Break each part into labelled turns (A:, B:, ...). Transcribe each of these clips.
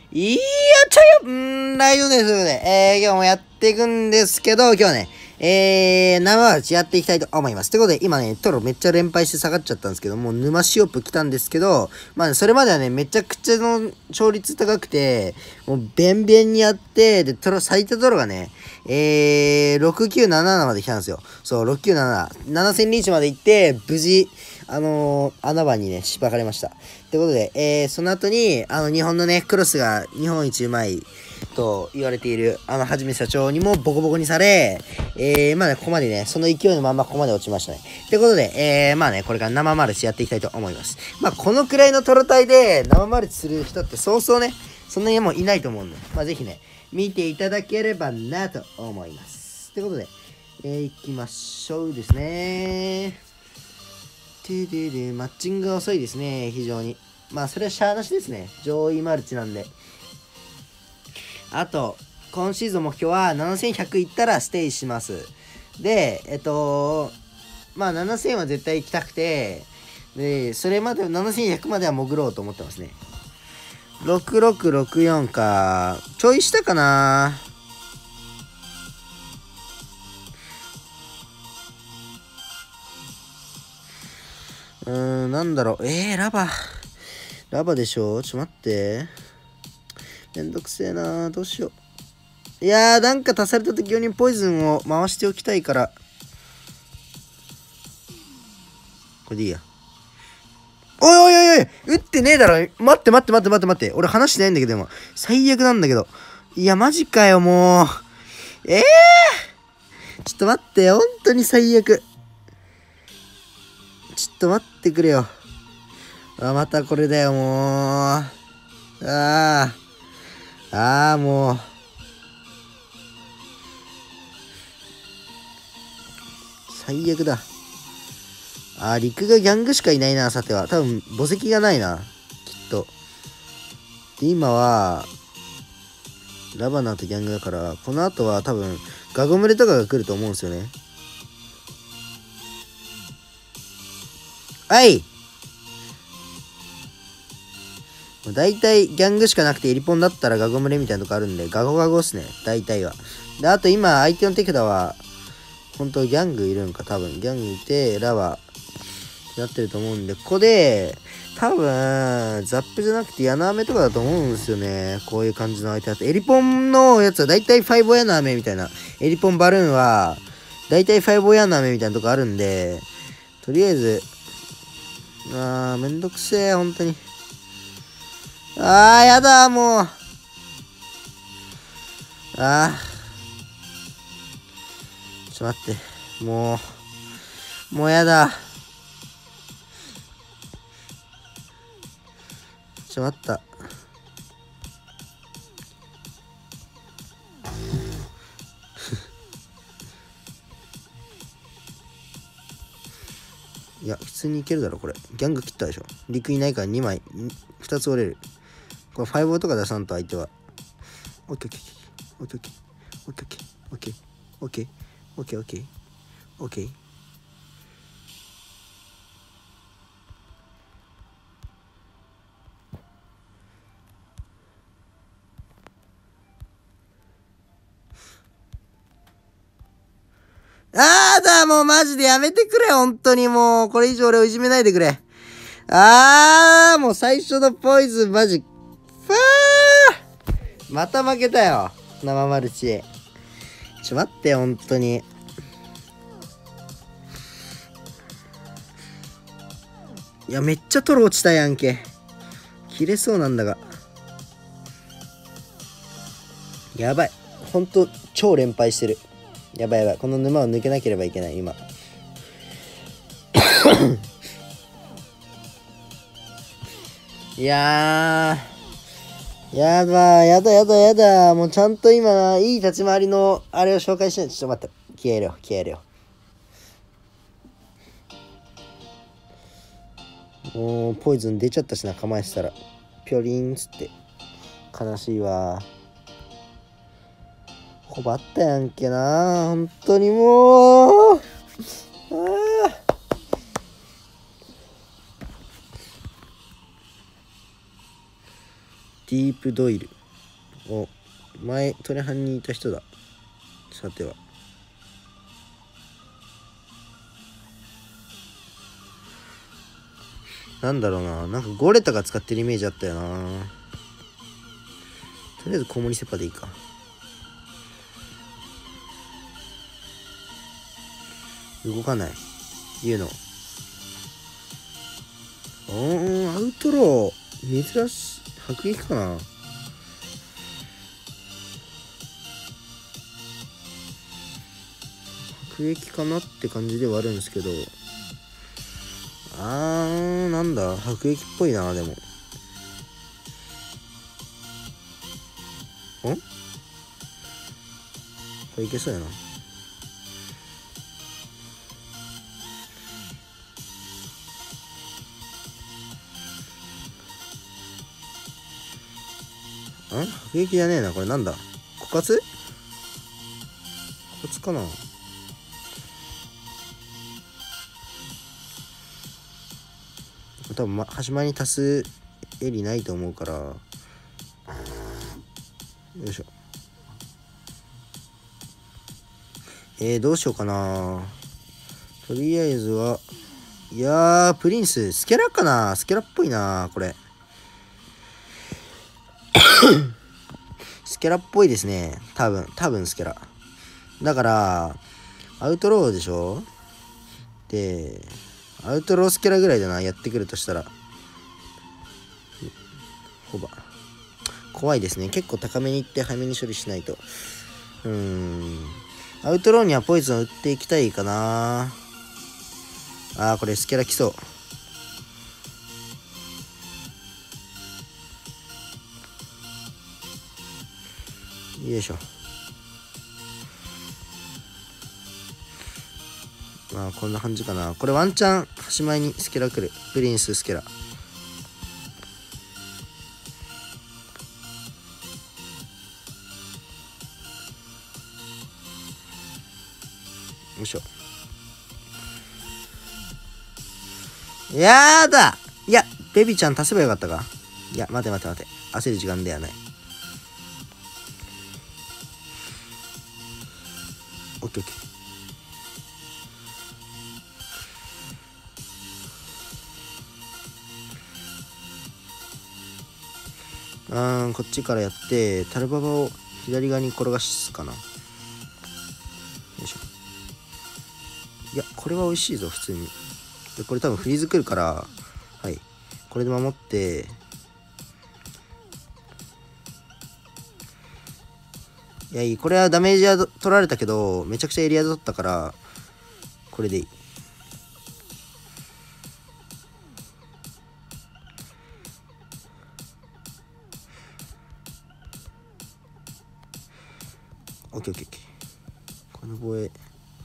A: いや、ライドです。ということで、今日もやっていくんですけど、今日はね、生マチやっていきたいと思います。ということで、今ね、トロめっちゃ連敗して下がっちゃったんですけども、沼シオップ来たんですけど、まあ、ね、それまではね、めちゃくちゃの勝率高くて、もう、ベンベンにやって、で、最多トロがね、6977まで来たんですよ。そう、6977。7000リーチまで行って、無事、穴場にね、しばかれました。ってことで、その後に、日本のね、クロスが日本一うまいと言われている、はじめ社長にもボコボコにされ、まあね、ここまでね、その勢いのままここまで落ちましたね。ってことで、まあね、これから生マルチやっていきたいと思います。まあ、このくらいのトロタイで生マルチする人ってそうそうね、そんなにもういないと思うんで、まあ、ぜひね、見ていただければなと思います。ってことで、いきましょうですね。マッチングが遅いですね、非常に。まあ、それはしゃーなしですね。上位マルチなんで。あと、今シーズン目標は7100いったらステイします。で、まあ、7000は絶対行きたくて、で、それまで7100までは潜ろうと思ってますね。6664か。ちょいしたかな。なんだろう。ラバ。ラバでしょ。ちょっと待って。めんどくせえな。どうしよう。いやー、なんか足された時用にポイズンを回しておきたいから。これでいいや。おいおいおいおい、打ってねえだろ。待って待って待って待って待って。俺話してないんだけども。最悪なんだけど。いや、マジかよ、もう。ちょっと待って。本当に最悪。ちょっと待ってくれよ。またこれだよ、もう。もう。最悪だ。陸がギャングしかいないな、さては。多分、墓石がないな。きっと。で、今は、ラバナとギャングだから、この後は多分、ガゴムレとかが来ると思うんですよね。大体ギャングしかなくてエリポンだったらガゴムレみたいなとこあるんで、ガゴガゴっすね。大体は。で、あと今、相手の手札は、本当ギャングいるんか、多分。ギャングいて、ラバー、なってると思うんで、ここで、多分、ザップじゃなくて、ヤナアメとかだと思うんですよね。こういう感じの相手だと。エリポンのやつは大体5オヤナアメみたいな。エリポンバルーンは、大体5オヤナアメみたいなとこあるんで、とりあえず、めんどくせえ、本当に。やだ、もう。ちょっと待って。もうやだ。ちょっと待った。いや、普通にいけるだろ、これ。ギャング切ったでしょ。陸いないから2枚、2つ折れる。これ5とか出さんと相手は。オッケーオッケーオッケーオッケーオッケーオッケーオッケーオッケーオッケー。もうマジでやめてくれ、本当にもう。これ以上俺をいじめないでくれ。もう最初のポイズンマジ。また負けたよ。生マルチ。待って、本当に。いや、めっちゃトロ落ちたやんけ。切れそうなんだが。やばい。ほんと、超連敗してる。やばいやばい。この沼を抜けなければいけない、今。いやー。やだ。もうちゃんと今、いい立ち回りの、あれを紹介しないと。ちょっと待って。消えるよ。もう、ポイズン出ちゃったしな、構えてたら。ぴょりんつって。悲しいわ。ほばったやんけな。本当にもう。ディープドイル。 お、前トレハンにいた人だ。さては。なんだろうな、なんかゴレタが使ってるイメージあったよな。とりあえずコウモリセパでいいか。動かない。言うの。アウトロー。珍しい。迫撃かな。迫撃かなって感じではあるんですけど。なんだ。迫撃っぽいな、でも。これいけそうやな。迫撃じゃねえな。これなんだ。枯渇かな。多分端前に足すエリないと思うから。よいしょ。どうしようかな。とりあえずは、いやー、プリンス、スケラかな。スケラっぽいな、これ。スケラっぽいですね。多分スケラ。だから、アウトローでしょ。で、アウトロースケラぐらいだな、やってくるとしたら。ホバ。怖いですね。結構高めに行って早めに処理しないと。アウトローにはポイズンを打っていきたいかな。これスケラ来そう。よいしょ。こんな感じかな。これワンチャン端前にスケラ来る。プリンススケラ。よいしょ。やだ。いや、ベビーちゃん足せばよかったか。いや、待て。焦る時間ではない。オッケーオッケー。こっちからやって、タルババを左側に転がすかな。よいしょ。いや、これは美味しいぞ、普通に。で、これ多分フリーズ来るから、はい。これで守って、いや、これはダメージは取られたけど、めちゃくちゃエリア取ったから、これでいい。オッケーオッケーオッケー。この防衛。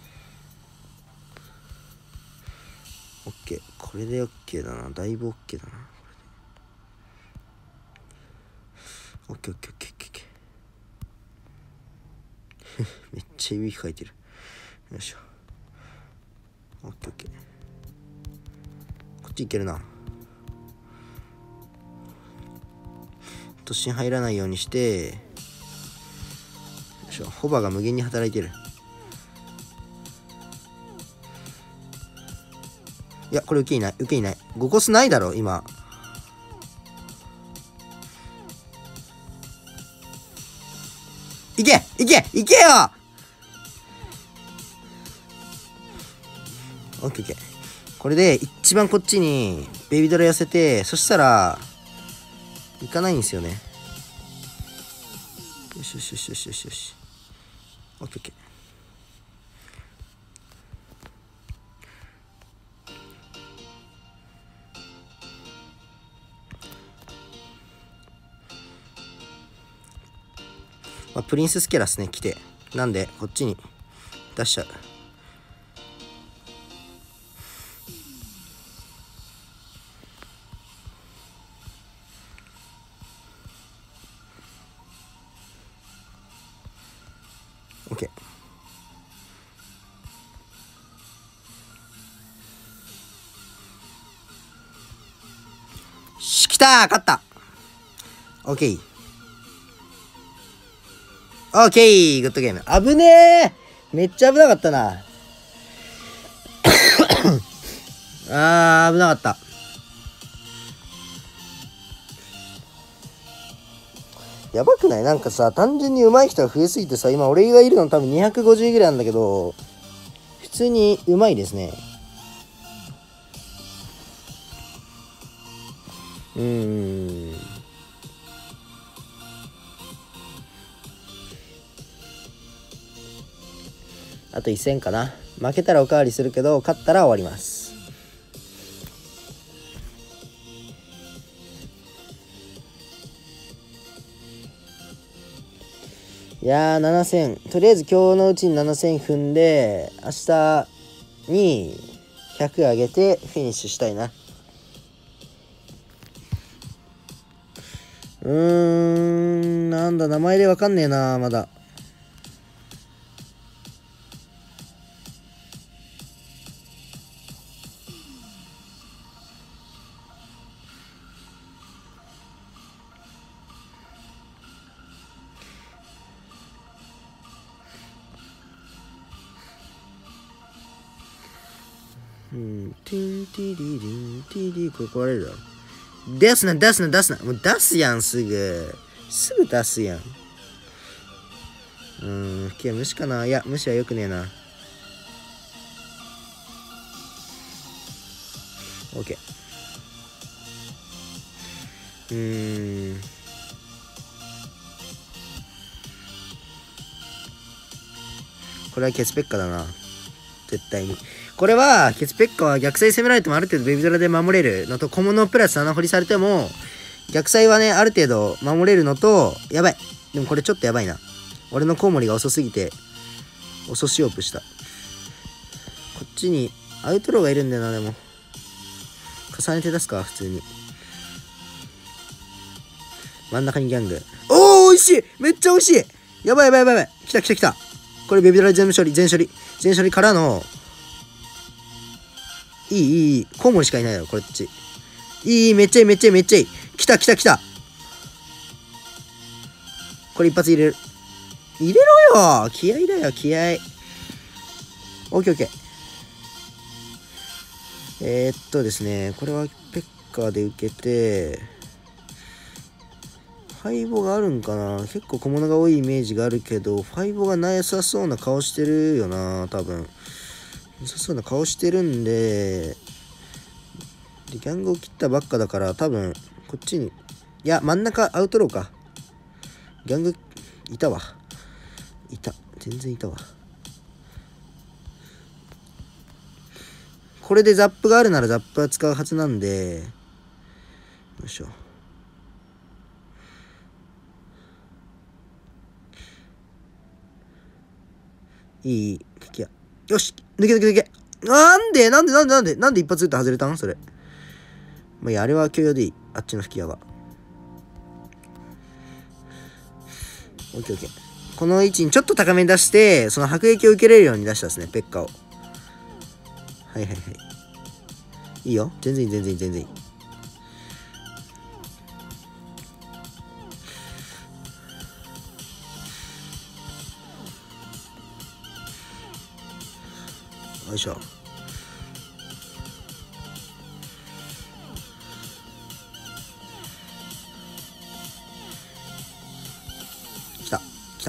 A: オッケー。これでオッケーだな。だいぶオッケーだな。オッケーオッケーオッケーオッケー。めっちゃいびきかいてる。よいしょ。オッケーオッケー。こっち行けるな。突進入らないようにして、よいしょ。ホバが無限に働いてる。いや、これ受けいない。5コスないだろ、今。いけよ。オッケーオッケー。これで一番こっちにベビードラ寄せて、そしたら行かないんですよね。よし。オッケーオッケー。プリンススケラスね、来て。なんで、こっちに出しちゃう。オッケー。来たー、勝った。オッケー。 オッケーグッドゲーム。危ねー、めっちゃ危なかったな。危なかった。やばくない？なんかさ、単純に上手い人が増えすぎてさ、今俺がいるの多分250ぐらいなんだけど、普通に上手いですね。あと1戦かな。負けたらおかわりするけど、勝ったら終わります。いやー、7戦。とりあえず今日のうちに7戦踏んで、明日に100上げてフィニッシュしたいな。なんだ、名前でわかんねえな、まだ。ティンティリリンティリ、これ壊れるだろ。出すな。もう出すやん、すぐ出すやん。吹き矢無視かな。いや、無視はよくねえな。オッケー。これはケツペッカだな。絶対に。これは、ケツペッカは逆サイ攻められてもある程度ベビドラで守れるのと、小物プラス穴掘りされても、逆サイはね、ある程度守れるのと、やばい。でもこれちょっとやばいな。俺のコウモリが遅すぎて、遅しオープした。こっちにアウトローがいるんだよな、でも。重ねて出すか、普通に。真ん中にギャング。おー、美味しい、めっちゃ美味しい。やばい。来た。これベビドラ全処理からの、いい。コウモリしかいないだろ、こっち。めっちゃいい。来た。これ一発入れろよ。気合だよ、気合。オッケー。ですね、これはペッカーで受けて、ファイボがあるんかな。結構小物が多いイメージがあるけど、ファイボがなさそうな顔してるよな、多分。なさそうな顔してるんで、ギャングを切ったばっかだから、多分、こっちに、いや、真ん中アウトローか。ギャング、いたわ。全然いたわ。これでザップがあるならザップは使うはずなんで、よいしょ。いい。よし、抜け。なんで一発撃って外れたんそれ。まあ、いや、あれは許容でいい。あっちの吹き矢は。オッケー。この位置にちょっと高めに出して、その迫撃を受けれるように出したですね、ペッカを。はい。いいよ。全然いい。よいしょ。来た。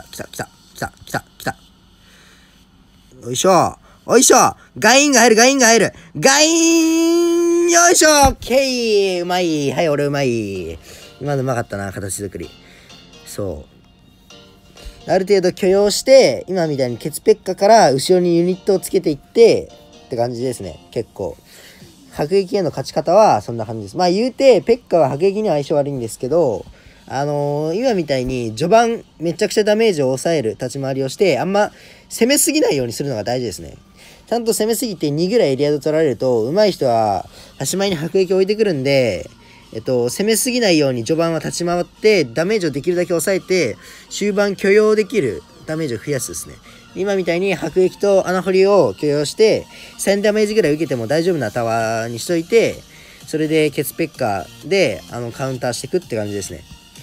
A: よいしょ。ガインが入る。よいしょ。オッケー。うまい。はい、俺うまい。今のうまかったな、形作り。そう。ある程度許容して、今みたいにケツペッカから後ろにユニットをつけていってって感じですね。結構。迫撃への勝ち方はそんな感じです。まあ言うて、ペッカは迫撃には相性悪いんですけど、今みたいに序盤めちゃくちゃダメージを抑える立ち回りをして、あんま攻めすぎないようにするのが大事ですね。ちゃんと攻めすぎて2ぐらいエリアで取られると、上手い人は端前に迫撃を置いてくるんで、攻めすぎないように序盤は立ち回ってダメージをできるだけ抑えて終盤許容できるダメージを増やすですね。今みたいに迫撃と穴掘りを許容して1000ダメージぐらい受けても大丈夫なタワーにしといて、それでケツペッカーでカウンターしていくって感じですね。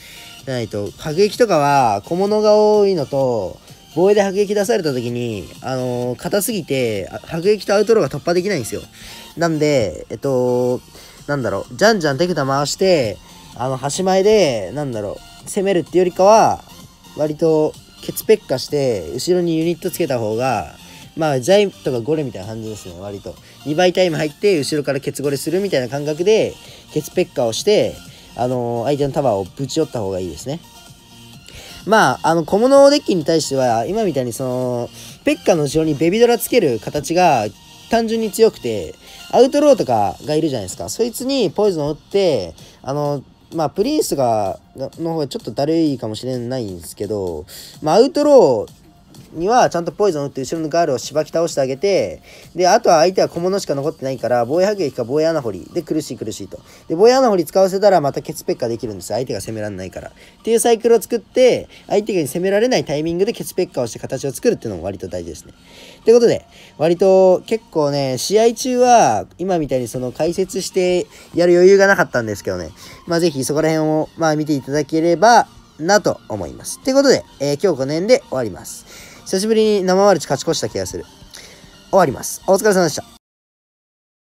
A: じゃないと、迫撃とかは小物が多いのと、防衛で迫撃出された時に、硬すぎて、迫撃とアウトローが突破できないんですよ。なんで、なんだろう、じゃんじゃん手札回して、端前で、なんだろう、攻めるっていうよりかは、割と、ケツペッカして、後ろにユニットつけた方が、まあ、ジャイとかゴレみたいな感じですね、割と。2倍タイム入って、後ろからケツゴレするみたいな感覚で、ケツペッカをして、相手のタワーをぶち寄った方がいいですね。まあ、小物デッキに対しては、今みたいにペッカの後ろにベビドラつける形が単純に強くて、アウトローとかがいるじゃないですか。そいつにポイズンを打って、まあ、プリンスとかの方がちょっとだるいかもしれないんですけど、まあ、アウトローにはちゃんとポイズンを打って後ろのガールをしばき倒してあげて、で、あとは相手は小物しか残ってないから、防衛迫撃か防衛穴掘りで苦しいと。で、防衛穴掘り使わせたらまたケツペッカできるんですよ。相手が攻められないから。っていうサイクルを作って、相手が攻められないタイミングでケツペッカをして形を作るっていうのも割と大事ですね。ということで、割と結構ね、試合中は今みたいに解説してやる余裕がなかったんですけどね、まあぜひそこら辺をまあ見ていただければなと思います。ということで、今日この辺で終わります。久しぶりに生マルチ勝ち越した気がする。終わります。お疲れ様でした。